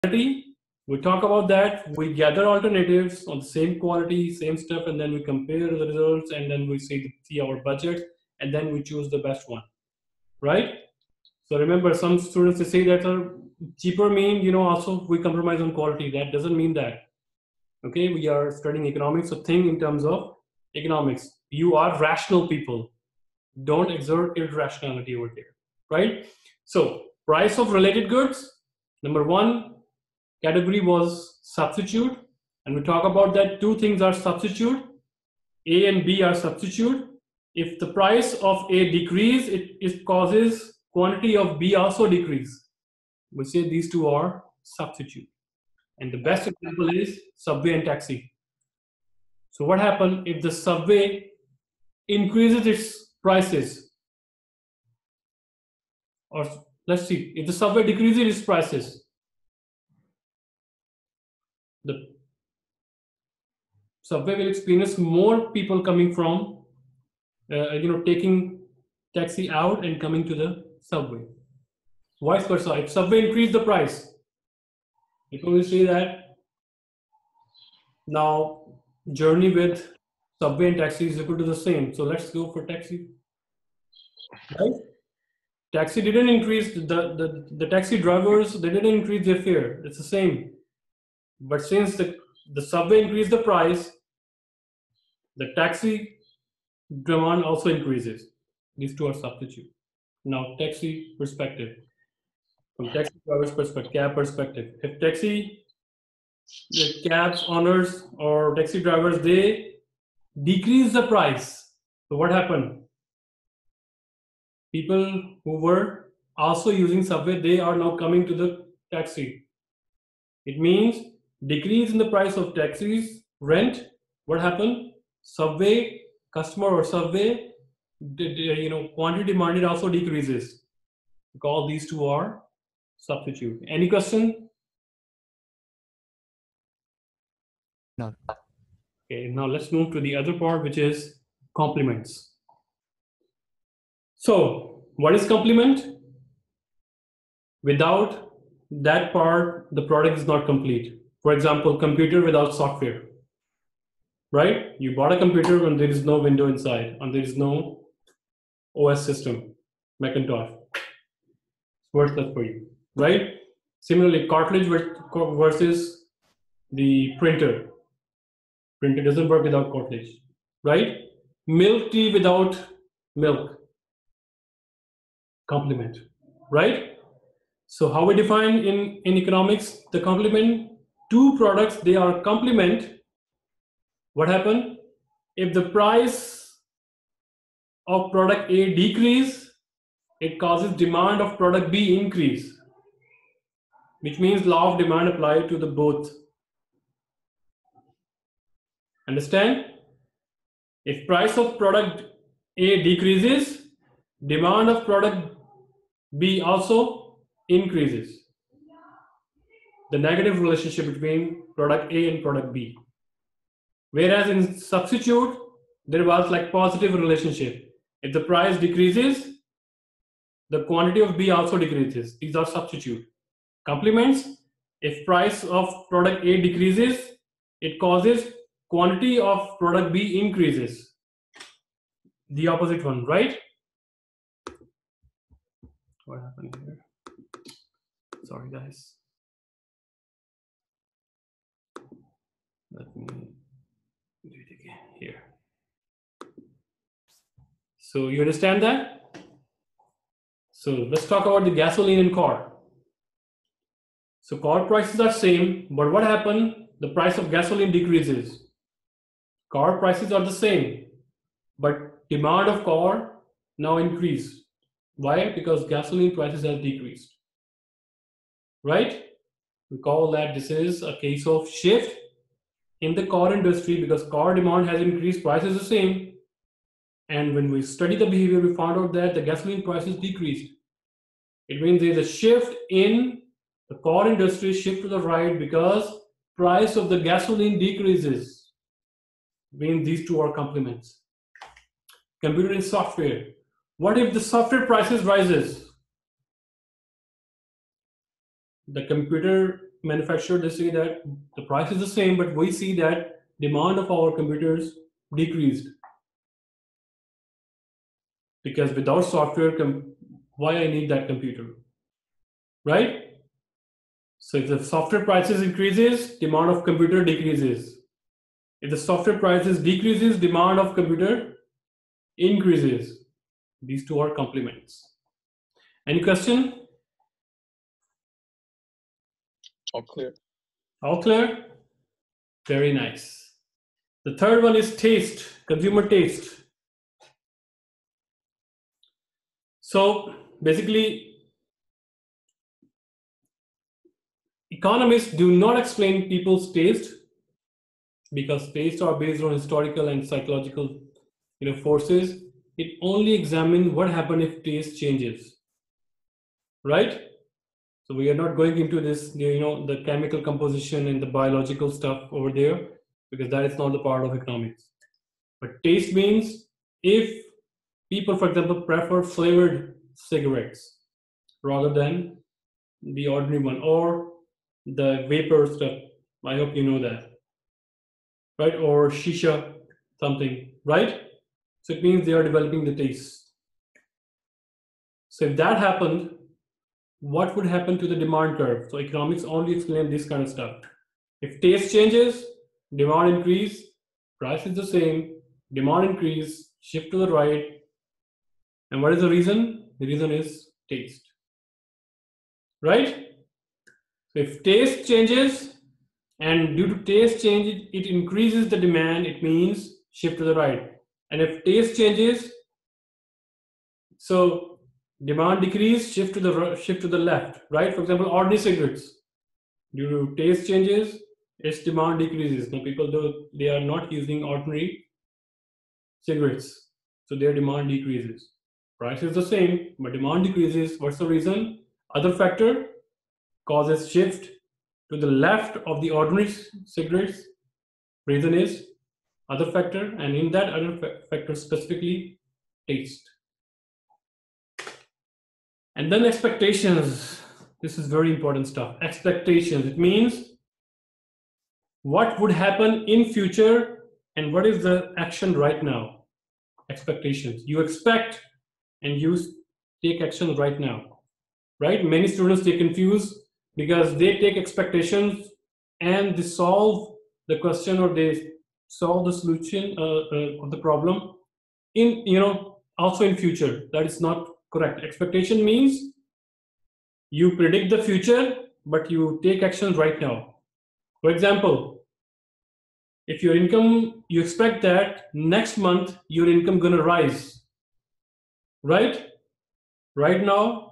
We talk about that, we gather alternatives on the same quality, same stuff, and then we compare the results, and then we see our budget, and then we choose the best one, right? So remember, some students they say that cheaper mean, also we compromise on quality. That doesn't mean that. Okay, we are studying economics, so think in terms of economics. You are rational people. Don't exert irrationality over there, right? So price of related goods, number one category was substitute, and we talk about that two things are substitute. A and B are substitute. If the price of A decrease, it causes quantity of B also decrease. We say these two are substitute. And the best example is subway and taxi. So what happens if the subway increases its prices? Or let's see, if the subway decreases its prices, the subway will experience more people coming from, taking taxi out and coming to the subway. Vice versa, if subway increase the price, people will say that now journey with subway and taxi is equal to the same. So let's go for taxi. Right? Taxi didn't increase, the taxi drivers, they didn't increase their fare. It's the same. But since the subway increased the price, the taxi demand also increases. These two are substitute. Now taxi perspective. From taxi driver's perspective, cab perspective. If the cabs owners or taxi drivers, they decrease the price. So what happened? People who were also using subway, they are now coming to the taxi. It means decrease in the price of taxis, rent. What happened? Subway customer or subway, quantity demanded also decreases. Because these two are substitute. Any question? No. Okay, now let's move to the other part, which is complements. So, what is complement? Without that part, the product is not complete. For example, computer without software. Right? You bought a computer when there is no window inside and there is no OS system, Macintosh. It's worthless for you, right? Similarly, cartridge versus the printer. Printer doesn't work without cartridge, right? Milk tea without milk. Complement, right? So how we define in economics the complement? Two products, they are complement. What happened? If the price of product A decrease, it causes demand of product B increase, which means law of demand applied to the both. Understand? If price of product A decreases, demand of product B also increases. The negative relationship between product A and product B. Whereas in substitute, there was like positive relationship. If the price decreases, the quantity of B also decreases. These are substitute. Complements, if price of product A decreases, it causes quantity of product B increases. The opposite one, right? What happened here? Sorry, guys. Let me do it again here. So you understand that? So let's talk about the gasoline and car. So car prices are same, but what happened? The price of gasoline decreases. Car prices are the same, but demand of car now increased. Why? Because gasoline prices have decreased. Right? We call that this is a case of shift in the car industry because car demand has increased, price is the same. And when we study the behavior, we found out that the gasoline prices decreased. It means there's a shift in the car industry, shift to the right because price of the gasoline decreases. It means these two are complements. Computer and software. What if the software prices rises? The computer manufacturer, they say that the price is the same, but we see that demand of our computers decreased. Because without software, why I need that computer, right? So if the software prices increases, demand of computer decreases. If the software prices decreases, demand of computer increases. These two are complements. Any question? All clear. All clear? Very nice. The third one is taste, consumer taste. So basically, economists do not explain people's taste because tastes are based on historical and psychological forces. It only examines what happens if taste changes, right? So we are not going into this, the chemical composition and the biological stuff over there, because that is not the part of economics. But taste means if people, for example, prefer flavored cigarettes rather than the ordinary one, or the vapor stuff. I hope you know that, right? Or shisha, something, right? So it means they are developing the taste. So if that happened, what would happen to the demand curve? So economics only explain this kind of stuff. If taste changes, demand increase, price is the same, demand increase, shift to the right. And what is the reason? The reason is taste, right? So if taste changes, and due to taste change, it increases the demand, it means shift to the right. And if taste changes, so demand decrease, shift to the left, right? For example, ordinary cigarettes, due to taste changes, its demand decreases. Now people, they are not using ordinary cigarettes, so their demand decreases. Price is the same, but demand decreases. What's the reason? Other factor causes shift to the left of the ordinary cigarettes. Reason is other factor, and in that other factor specifically, taste. And then expectations. This is very important stuff. Expectations. It means what would happen in future and what is the action right now. Expectations. You expect and you take action right now. Right? Many students, they confuse because they take expectations and they solve the question, or they solve the solution of the problem in, also in future. That is not correct. Expectation means you predict the future, but you take action right now. For example, if your income, you expect that next month your income gonna rise, right? Right now,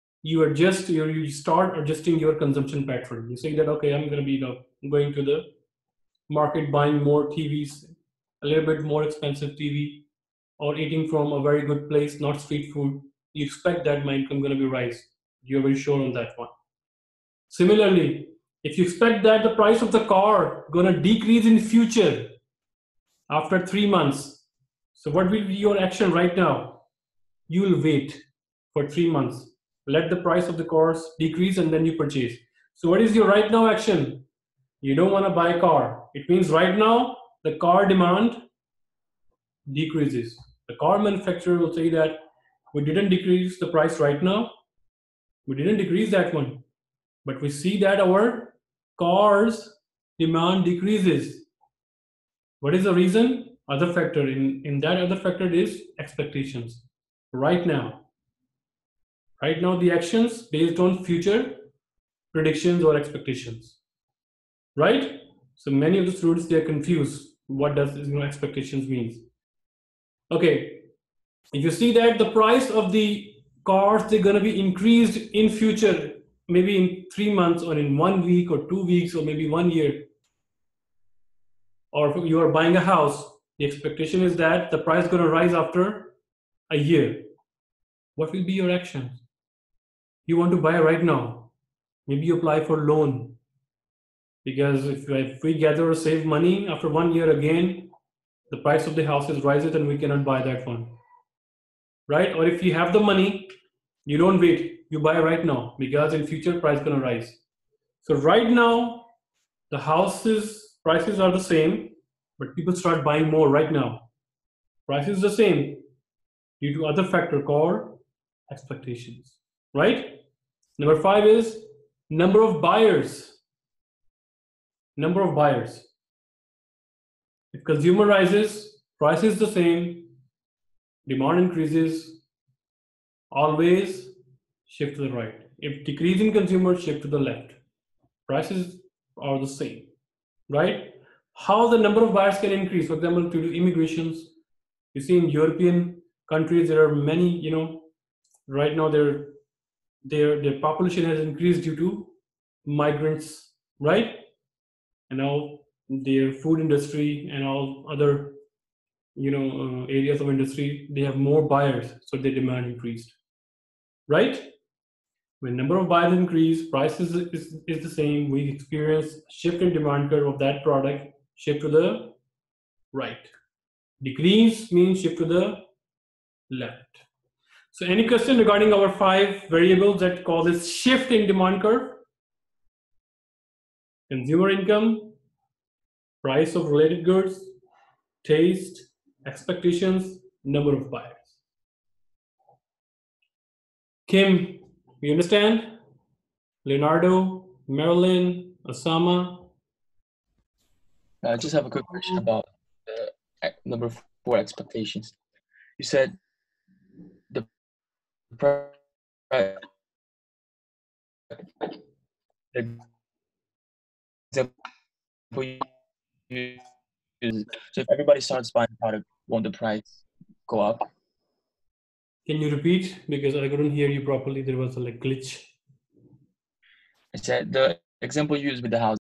you start adjusting your consumption pattern. You say that, okay, I'm gonna be going to the market, buying more TVs, a little bit more expensive TV, or eating from a very good place, not street food. You expect that my income gonna be rise. You're very sure on that one. Similarly, if you expect that the price of the car gonna decrease in future after 3 months, so what will be your action right now? You will wait for 3 months. Let the price of the cars decrease and then you purchase. So what is your right now action? You don't want to buy a car. It means right now the car demand decreases. The car manufacturer will say that we didn't decrease the price right now. We didn't decrease that one. But we see that our cars demand decreases. What is the reason? Other factor. In that other factor is expectations. Right now. Right now, the actions based on future predictions or expectations, right? So many of the students, they are confused. What does expectations means? Okay, if you see that the price of the cars, they're going to be increased in future, maybe in 3 months or in 1 week or 2 weeks or maybe 1 year, or if you are buying a house, the expectation is that the price is going to rise after a year. What will be your actions? You want to buy right now. Maybe you apply for loan. Because if we gather or save money after 1 year again, the price of the houses rises and we cannot buy that one. Right? Or if you have the money, you don't wait. You buy right now because in future price is going to rise. So right now, the houses prices are the same, but people start buying more right now. Price is the same due to other factor called expectations, right? Number 5 is number of buyers. Number of buyers. If consumer rises, price is the same, demand increases, always shift to the right. If decrease in consumer, shift to the left. Prices are the same, right? How the number of buyers can increase? For example, due to immigrations, you see in European countries there are many, right now their population has increased due to migrants, right? And now their food industry and all other areas of industry, they have more buyers, so their demand increased, right? When number of buyers increase, price is the same. We experience shift in demand curve of that product, shift to the right. Decrease means shift to the left. So any question regarding our 5 variables that causes shift in demand curve? Consumer income, price of related goods, taste, expectations, number of buyers. Kim, you understand? Leonardo, Marilyn, Osama? I just have a quick question about number 4 expectations. You said the price. So if everybody starts buying product, won't the price go up? Can you repeat? Because I couldn't hear you properly. There was a glitch. I said the example you used with the house.